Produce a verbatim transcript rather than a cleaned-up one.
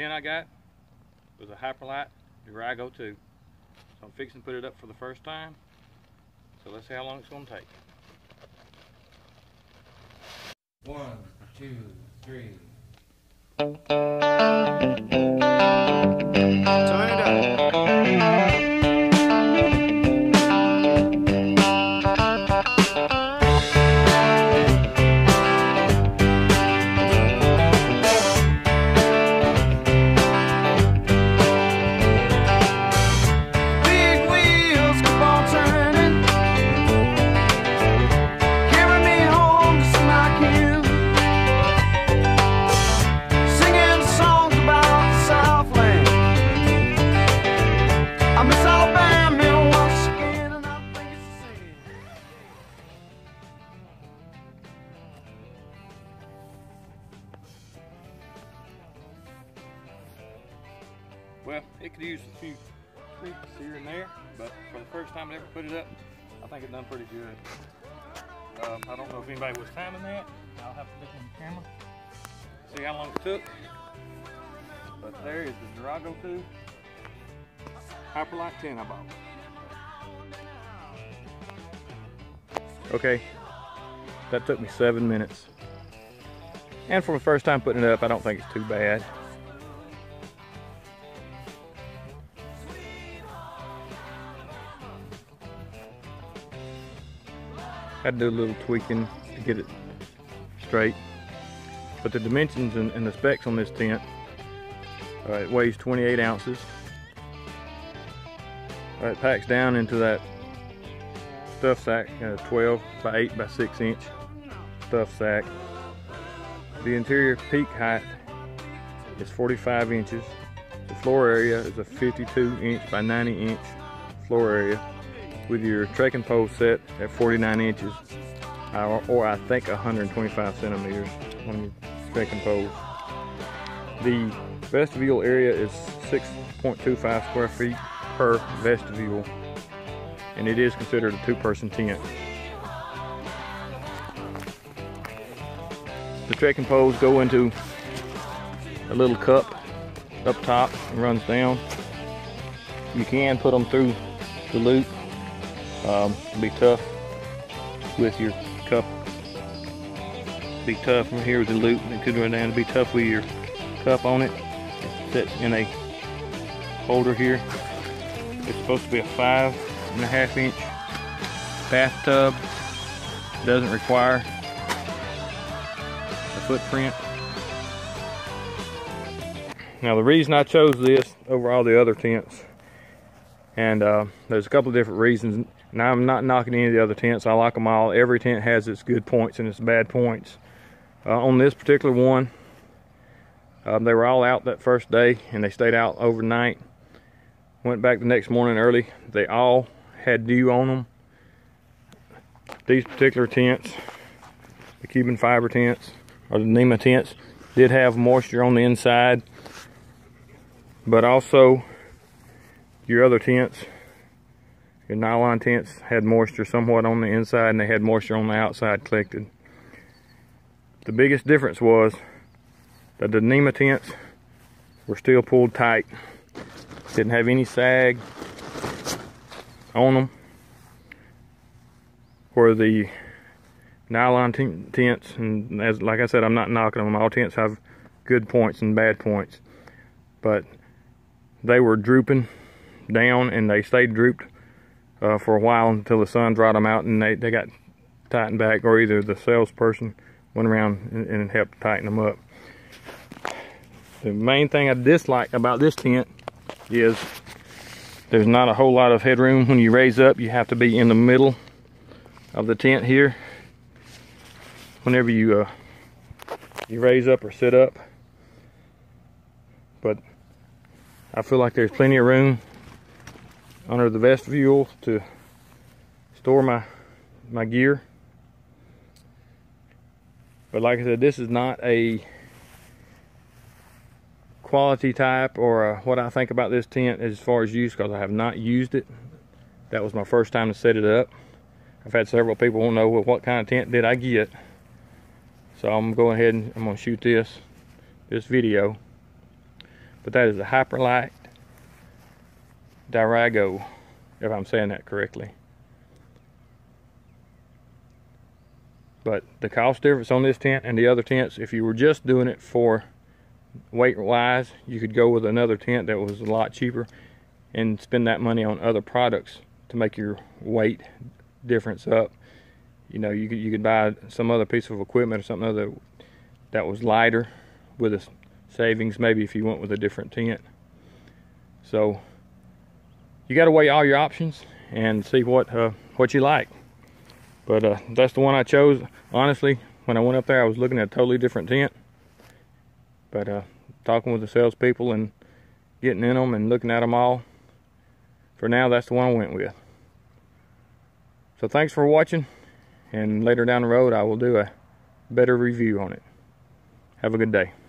tent I got was a Hyperlite Dirigo two. So I'm fixing to put it up for the first time. So let's see how long it's going to take. One, two, three. Turn it up. Well, it could use a few tweaks here and there, but for the first time I ever put it up, I think it done pretty good. Um, I don't know if anybody was timing that. I'll have to look on the camera, see how long it took. But there is the Dirigo two Hyperlite ten I bought. Okay, that took me seven minutes. And for the first time putting it up, I don't think it's too bad. Had to do a little tweaking to get it straight. But the dimensions and, and the specs on this tent, uh, it weighs twenty-eight ounces. Uh, it packs down into that stuff sack, uh, twelve by eight by six inch stuff sack. The interior peak height is forty-five inches. The floor area is a fifty-two inch by ninety inch floor area, with your trekking pole set at forty-nine inches, or, or I think one hundred twenty-five centimeters on your trekking poles. The vestibule area is six point two five square feet per vestibule, and it is considered a two-person tent. The trekking poles go into a little cup up top and runs down. You can put them through the loop. Um, be tough with your cup. Be tough from here with the loop. It could run down to be tough with your cup on it. It sits in a holder here. It's supposed to be a five and a half inch bathtub. Doesn't require a footprint. Now the reason I chose this over all the other tents, and uh, there's a couple of different reasons. Now I'm not knocking any of the other tents. I like them all. Every tent has its good points and its bad points. Uh, on this particular one, um, they were all out that first day and they stayed out overnight. Went back the next morning early. They all had dew on them. These particular tents, the Cuban fiber tents, or the NEMA tents, did have moisture on the inside, but also your other tents, your nylon tents, had moisture somewhat on the inside and they had moisture on the outside collected. The biggest difference was that the NEMA tents were still pulled tight. Didn't have any sag on them. Where the nylon tents, and as like I said, I'm not knocking them. All tents have good points and bad points, but they were drooping down and they stayed drooped uh, for a while until the sun dried them out and they, they got tightened back, or either the salesperson went around and, and helped tighten them up. The main thing I dislike about this tent is there's not a whole lot of headroom. When you raise up, you have to be in the middle of the tent here whenever you uh, you raise up or sit up. But I feel like there's plenty of room under the vestibule to store my my gear. But like I said, this is not a quality type or a, what I think about this tent as far as use, because I have not used it. That was my first time to set it up. I've had several people want to know, well, what kind of tent did I get? So I'm going ahead and I'm going to shoot this this video. But that is a Hyperlite Dirigo, if I'm saying that correctly. But the cost difference on this tent and the other tents, if you were just doing it for weight wise, you could go with another tent that was a lot cheaper and spend that money on other products to make your weight difference up. You know, you could, you could buy some other piece of equipment or something other that was lighter with a savings, maybe if you went with a different tent. So you got to weigh all your options and see what uh, what you like. But uh, that's the one I chose. Honestly, when I went up there, I was looking at a totally different tent. But uh, talking with the salespeople and getting in them and looking at them all, for now, that's the one I went with. So thanks for watching, and later down the road, I will do a better review on it. Have a good day.